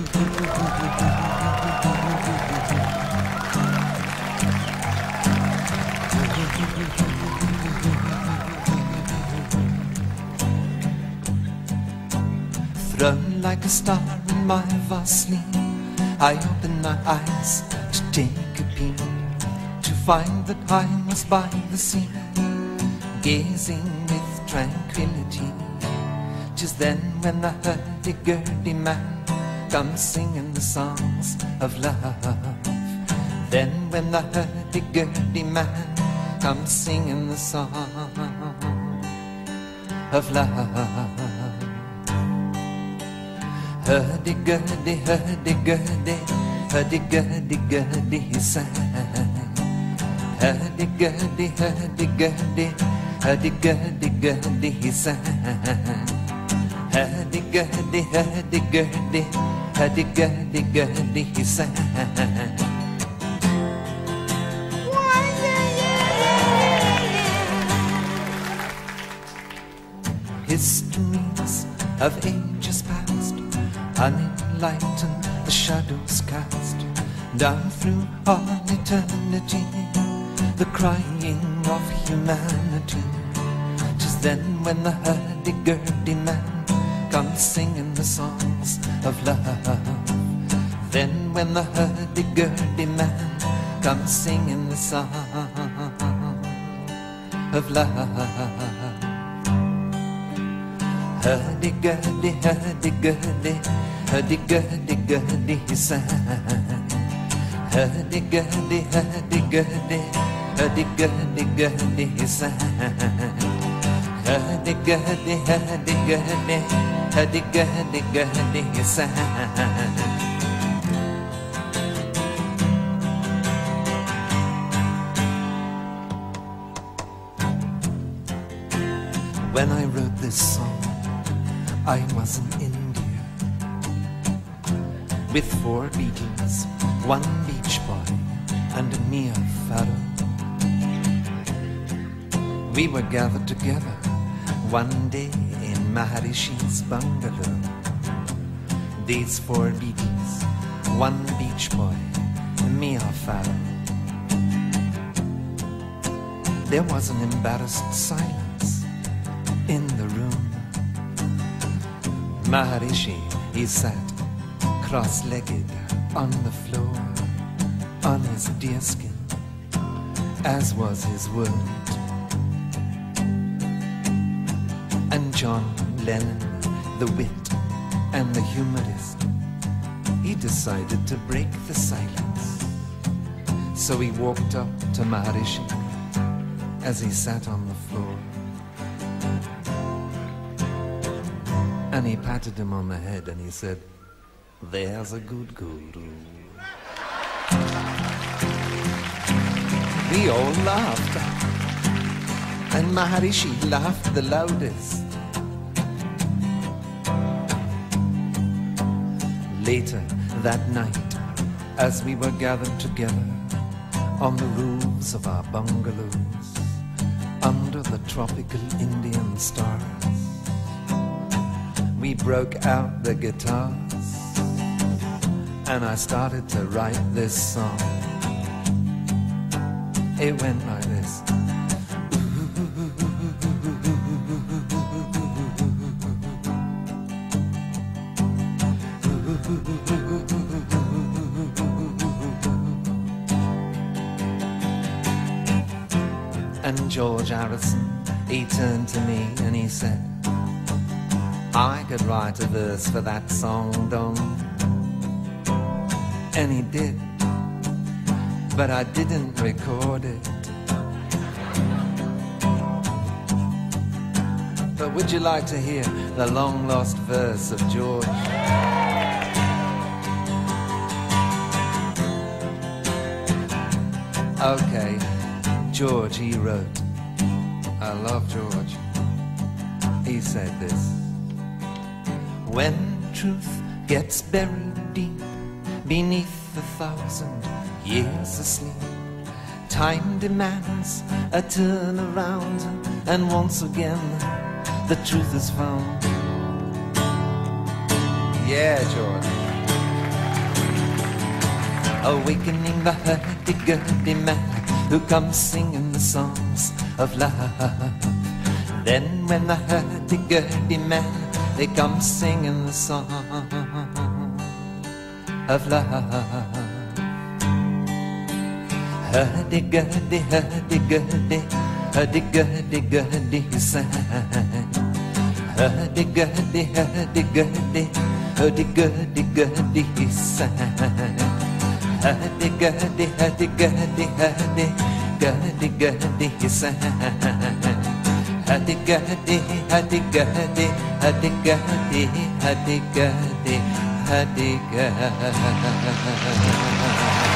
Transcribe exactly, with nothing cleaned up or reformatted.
Thrown like a star in my Vaseline, I opened my eyes to take a peek, to find that I was by the sea, gazing with tranquility. Just then when the hurdy-gurdy man comes singing the songs of love. Then when the hurdy-gurdy man comes singing the song of love. Hurdy-gurdy, hurdy-gurdy, hurdy-gurdy-gurdy, he sang. Hurdy-gurdy, hurdy-gurdy, hurdy-gurdy-gurdy, he sang. Hurdy-gurdy, hurdy-gurdy, hurdy-gurdy-gurdy, he sang. Histories of ages past, unenlightened, the shadows cast down through all eternity, the crying of humanity. Just then when the hurdy-gurdy man comes singing the songs of love. Then when the hurdy-gurdy man comes singing the song of love. Hurdy-gurdy, hurdy-gurdy, hurdy-gurdy-gurdy, he sang. Hurdy-gurdy, hurdy-gurdy, hurdy-gurdy-gurdy, he sang. Hurdy-gurdy, hurdy-gurdy, hurdy-gurdy-gurdy, he sang. When I wrote this song, I was in India with four Beatles, one Beach Boy and a Mia Farrow. We were gathered together one day in Maharishi's bungalow. These four Beatles, one Beach Boy, Mia Farrow. There was an embarrassed silence in the room. Maharishi, he sat cross-legged on the floor, on his deerskin, as was his wont. And John Lennon, the wit and the humorist, he decided to break the silence. So he walked up to Maharishi as he sat on the floor, and he patted him on the head and he said, "There's a good guru." We all laughed, and Maharishi laughed the loudest. Later that night, as we were gathered together on the roofs of our bungalows, under the tropical Indian stars, we broke out the guitars, and I started to write this song. It went like this. And George Harrison, he turned to me and he said, "I could write a verse for that song, Don." And he did, but I didn't record it. But would you like to hear the long-lost verse of George? Okay, George, he wrote, I love George. He said this: "When truth gets buried deep beneath a thousand years of sleep, time demands a turnaround, and once again the truth is found." Yeah, George. awakening the hurdy-gurdy man who comes singing the songs of love. Then when the hurdy-gurdy man, they come singing the song of love. Hurdy-gurdy, hurdy-gurdy, hurdy-gurdy-gurdy, he sang. Hurdy-gurdy, hurdy-gurdy, hurdy-gurdy-gurdy, he sang. Hurdy-gurdy, hurdy-gurdy, hurdy-gurdy-gurdy, he sang. Hurdy-gurdy, hurdy-gurdy, hurdy-gurdy, hurdy-gurdy, hurdy-gurdy.